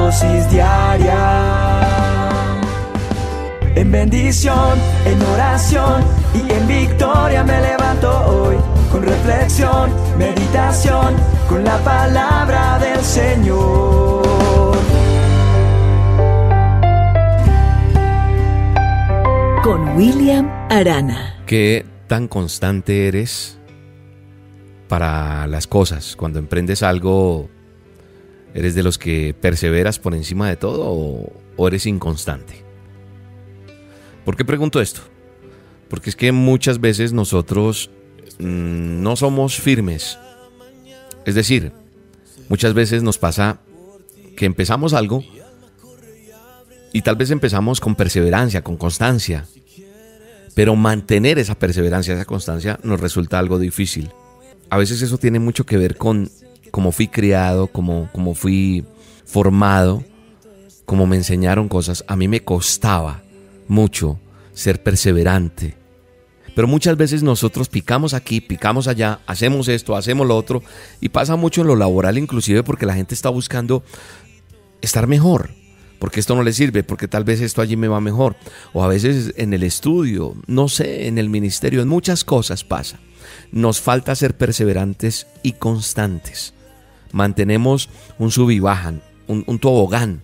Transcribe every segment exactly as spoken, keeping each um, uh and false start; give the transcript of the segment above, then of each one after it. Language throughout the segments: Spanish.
dosis diaria. En bendición, en oración y en victoria me levanto hoy. Con reflexión, meditación, con la palabra del Señor. Con William Arana. ¿Qué tan constante eres para las cosas? Cuando emprendes algo, ¿eres de los que perseveras por encima de todo o, o eres inconstante? ¿Por qué pregunto esto? Porque es que muchas veces nosotros mmm, no somos firmes. Es decir, muchas veces nos pasa que empezamos algo y tal vez empezamos con perseverancia, con constancia, pero mantener esa perseverancia, esa constancia nos resulta algo difícil. A veces eso tiene mucho que ver con cómo fui criado, cómo, cómo fui formado, cómo me enseñaron cosas. A mí me costaba mucho ser perseverante, pero muchas veces nosotros picamos aquí, picamos allá, hacemos esto, hacemos lo otro, y pasa mucho en lo laboral inclusive, porque la gente está buscando estar mejor, porque esto no le sirve, porque tal vez esto allí me va mejor, o a veces en el estudio, no sé, en el ministerio, en muchas cosas pasa. Nos falta ser perseverantes y constantes. Mantenemos un sub y bajan, un, un tobogán.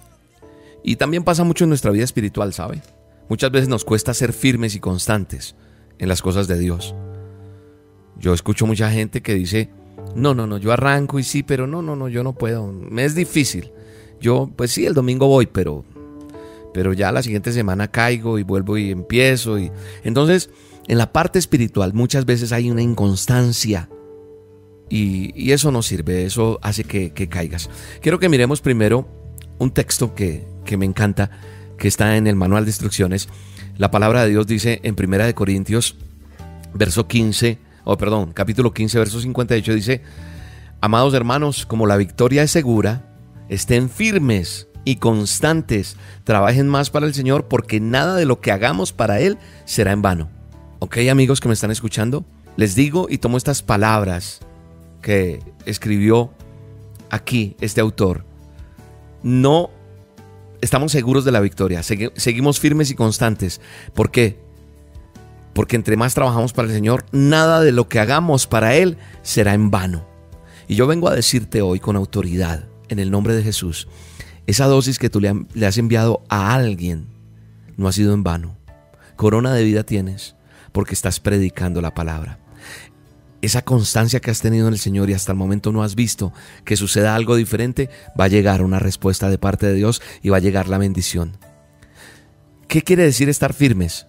Y también pasa mucho en nuestra vida espiritual, ¿sabe? Muchas veces nos cuesta ser firmes y constantes en las cosas de Dios. Yo escucho mucha gente que dice, no, no, no, yo arranco y sí, pero no, no, no, yo no puedo, me es difícil. Yo, pues sí, el domingo voy, pero, pero ya la siguiente semana caigo y vuelvo y empiezo. Y entonces, en la parte espiritual muchas veces hay una inconstancia. Y, y eso no sirve, eso hace que, que caigas. Quiero que miremos primero un texto que, que me encanta, que está en el manual de instrucciones. La palabra de Dios dice en Primera de Corintios, verso quince, o oh, perdón, capítulo quince, verso cincuenta y ocho, dice: amados hermanos, como la victoria es segura, estén firmes y constantes, trabajen más para el Señor, porque nada de lo que hagamos para Él será en vano. Ok, amigos que me están escuchando, les digo y tomo estas palabras que escribió aquí este autor. No estamos seguros de la victoria, Segui- seguimos firmes y constantes. ¿Por qué? Porque entre más trabajamos para el Señor, nada de lo que hagamos para Él será en vano. Y yo vengo a decirte hoy con autoridad, en el nombre de Jesús, esa dosis que tú le, le has enviado a alguien no ha sido en vano. Corona de vida tienes porque estás predicando la palabra. Esa constancia que has tenido en el Señor y hasta el momento no has visto que suceda algo diferente, va a llegar una respuesta de parte de Dios y va a llegar la bendición. ¿Qué quiere decir estar firmes?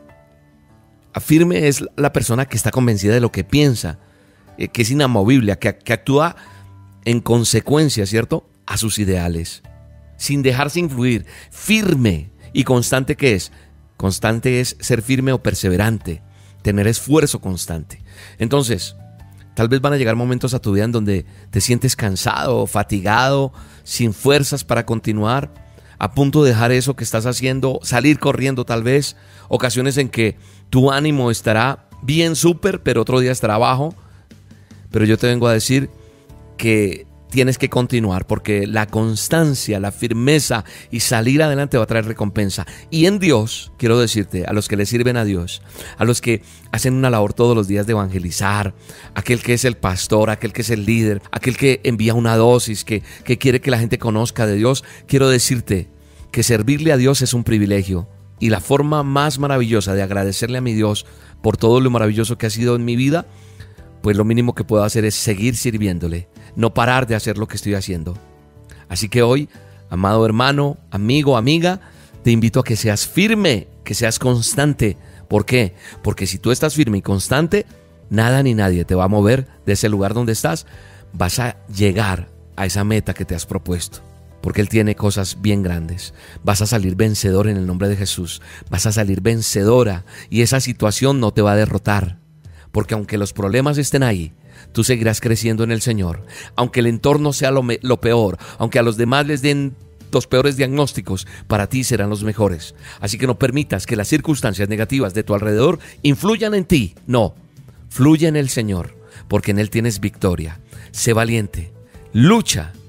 Firme es la persona que está convencida de lo que piensa, que es inamovible, que, que actúa en consecuencia, ¿cierto?, a sus ideales, sin dejarse influir. Firme y constante, ¿qué es? Constante es ser firme o perseverante, tener esfuerzo constante. Entonces, tal vez van a llegar momentos a tu vida en donde te sientes cansado, fatigado, sin fuerzas para continuar, a punto de dejar eso que estás haciendo, salir corriendo tal vez, ocasiones en que tu ánimo estará bien súper, pero otro día estará bajo. Pero yo te vengo a decir que tienes que continuar, porque la constancia, la firmeza y salir adelante va a traer recompensa. Y en Dios, quiero decirte, a los que le sirven a Dios, a los que hacen una labor todos los días de evangelizar, aquel que es el pastor, aquel que es el líder, aquel que envía una dosis, que, que quiere que la gente conozca de Dios, quiero decirte que servirle a Dios es un privilegio. Y la forma más maravillosa de agradecerle a mi Dios por todo lo maravilloso que ha sido en mi vida, pues lo mínimo que puedo hacer es seguir sirviéndole, no parar de hacer lo que estoy haciendo. Así que hoy, amado hermano, amigo, amiga, te invito a que seas firme, que seas constante. ¿Por qué? Porque si tú estás firme y constante, nada ni nadie te va a mover de ese lugar donde estás. Vas a llegar a esa meta que te has propuesto, porque Él tiene cosas bien grandes. Vas a salir vencedor en el nombre de Jesús. Vas a salir vencedora y esa situación no te va a derrotar. Porque aunque los problemas estén ahí, tú seguirás creciendo en el Señor. Aunque el entorno sea lo, me, lo peor, aunque a los demás les den los peores diagnósticos, para ti serán los mejores. Así que no permitas que las circunstancias negativas de tu alrededor influyan en ti. No, fluye en el Señor, porque en Él tienes victoria. Sé valiente, lucha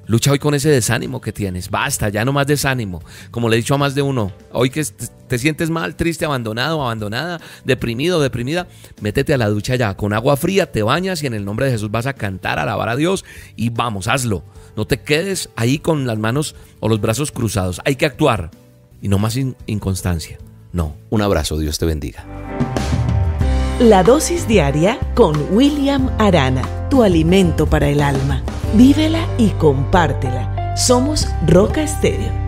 Lucha hoy con ese desánimo que tienes. Basta, ya no más desánimo. Como le he dicho a más de uno, hoy que te sientes mal, triste, abandonado, abandonada, deprimido, deprimida, métete a la ducha ya. Con agua fría te bañas y en el nombre de Jesús vas a cantar, a alabar a Dios y vamos, hazlo. No te quedes ahí con las manos o los brazos cruzados. Hay que actuar y no más in- inconstancia. No, un abrazo, Dios te bendiga. La dosis diaria con William Arana, tu alimento para el alma. Vívela y compártela. Somos Roca Estéreo.